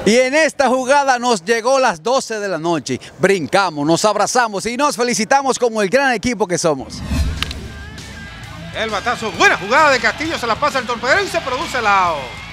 Y en esta jugada nos llegó las 12 de la noche. Brincamos, nos abrazamos y nos felicitamos como el gran equipo que somos. El batazo, buena jugada de Castillo, se la pasa el torpedero y se produce el out.